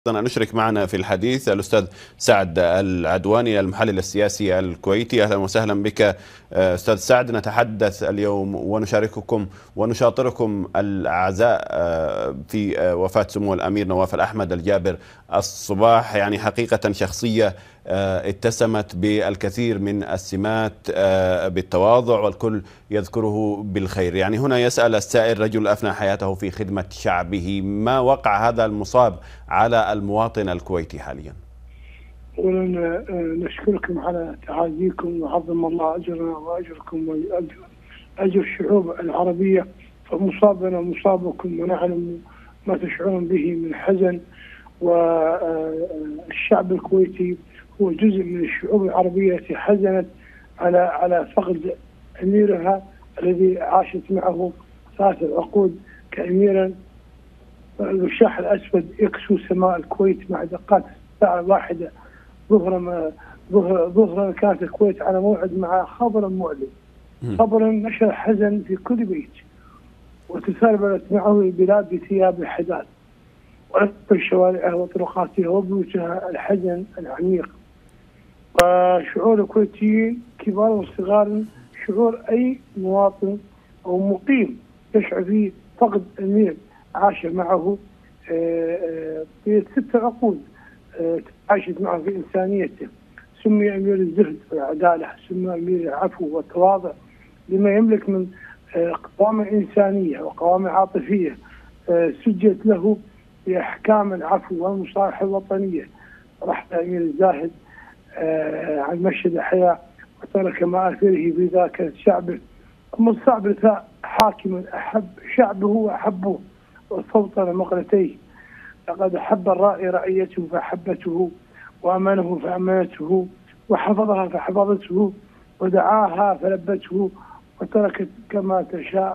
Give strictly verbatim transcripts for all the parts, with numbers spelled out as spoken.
أن نشرك معنا في الحديث الأستاذ سعد العدواني المحلل السياسي الكويتي. أهلا وسهلا بك أستاذ سعد. نتحدث اليوم ونشارككم ونشاطركم العزاء في وفاة سمو الأمير نواف الأحمد الجابر الصباح. يعني حقيقة شخصية اتسمت بالكثير من السمات، بالتواضع، والكل يذكره بالخير. يعني هنا يسأل السائل: رجل أفنى حياته في خدمة شعبه، ما وقع هذا المصاب على المواطن الكويتي حاليا؟ أولا نشكركم على تعازيكم، وعظم الله أجرنا وأجركم وأجر أجر الشعوب العربية. فمصابنا مصابكم، ونعلم ما تشعرون به من حزن. والشعب الكويتي هو جزء من الشعوب العربية التي حزنت على على فقد أميرها الذي عاشت معه ثلاثة عقود كأميرا. الوشاح الأسود يكسو سماء الكويت مع دقات الساعة الواحدة ظهرا ظهرا كانت الكويت على موعد مع خبر مؤلم، خبر نشر حزن في كل بيت، وتسربلت معه البلاد بثياب الحداد، وأثر شوارعها وطرقاتها وبيوتها الحزن العميق. وشعور الكويتيين كبار وصغار، شعور أي مواطن أو مقيم يشعر فيه فقد أمير عاش معه في ست عقود، عاشت معه في إنسانيته. سمي أمير الزهد والعدالة، سمي أمير العفو والتواضع، لما يملك من قوامة إنسانية وقوامة عاطفية سجلت له بأحكام العفو والمصالحة الوطنية. رحل أمير الزاهد عن مشهد الحياة وترك ما أثره في ذاكرة شعبه. أما الصعب حاكما أحب شعبه وأحبه وصوتنا مقلتيه. لقد أحب الرائي رعيته فأحبته، وأمنه فأمنته، وحفظها فحفظته، ودعاها فلبته، وتركت كما تشاء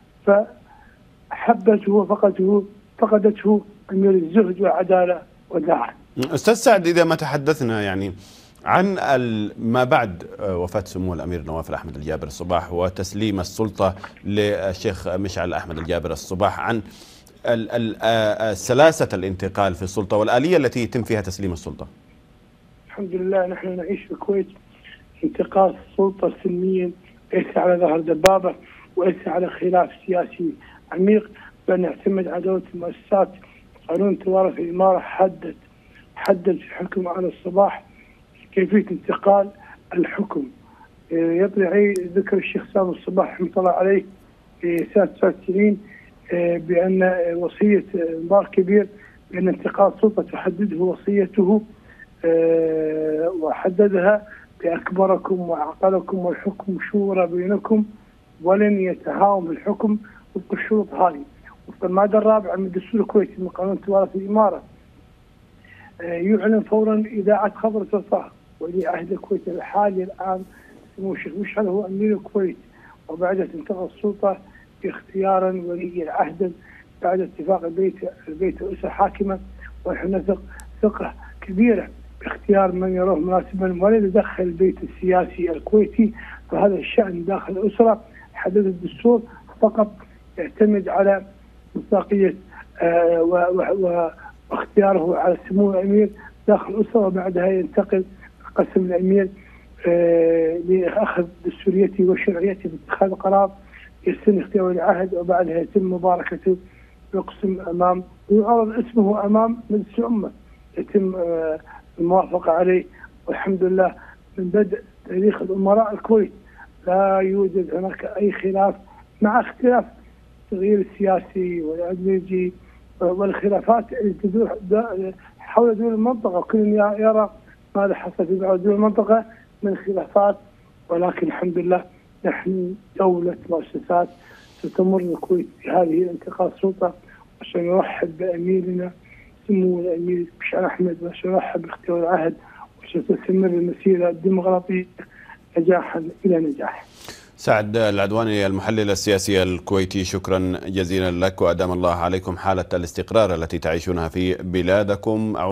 فحبته وفقدته فقدته أمير الزهد والعدالة وداعا. أستاذ سعد، إذا ما تحدثنا يعني عن ما بعد وفاة سمو الأمير نواف الأحمد الجابر الصباح وتسليم السلطة للشيخ مشعل أحمد الجابر الصباح، عن سلاسة الانتقال في السلطة والآلية التي يتم فيها تسليم السلطة. الحمد لله نحن نعيش في الكويت انتقال السلطة سلميا، ليس على ظهر دبابة وليس على خلاف سياسي عميق، بل نعتمد على دولة المؤسسات. قانون توارث الإمارة حدد حدد في حكم على الصباح كيفية انتقال الحكم. يطلع عليه ذكر الشيخ سامي الصباح رحمه الله عليه في سنة تسعة وتسعين بأن وصية مبارك كبير بأن انتقال السلطة تحدده وصيته، وحددها بأكبركم وأعقلكم والحكم شورى بينكم ولن يتهاون بالحكم وفق الشروط هذه. وفق المادة الرابعة من الدستور الكويتي من قانون توارث الإمارة يعلن فورا إذاعة خبر الوفاة ولي عهد الكويت الحالي الآن سمو الشيخ مشعل هو أمير الكويت، وبعد انتقال السلطة اختيارا ولي العهد بعد اتفاق البيت البيت الأسرة حاكمة. ونحن نثق ثقة كبيرة باختيار من يروه مناسبا ولا يتدخل البيت السياسي الكويتي. فهذا الشأن داخل الأسرة حدد الدستور فقط يعتمد على مصداقية آه واختياره على سمو الأمير داخل الأسرة، وبعدها ينتقل قسم الأمير آه لأخذ دستوريته وشرعيته باتخاذ قرار يتم اختيار ولي العهد، وبعدها يتم مباركته يقسم أمام ويعرض اسمه أمام مجلس الأمة يتم آه الموافقة عليه. والحمد لله من بدء تاريخ الأمراء الكويت لا يوجد هناك أي خلاف، مع اختلاف التغيير السياسي والأيديولوجي والخلافات التي تدور حول دول المنطقة، وكل يرى ماذا حصل في بعض دول المنطقة من خلافات. ولكن الحمد لله نحن دولة مؤسسات ستمر الكويت بهذه انتقال السلطة، وسنرحب بأميرنا سمو الأمير مشعل أحمد، وسنرحب باختيار العهد، وستستمر المسيرة الديمقراطية نجاحا إلى نجاح. سعد العدواني المحلل السياسي الكويتي، شكرا جزيلا لك، وأدام الله عليكم حالة الاستقرار التي تعيشونها في بلادكم.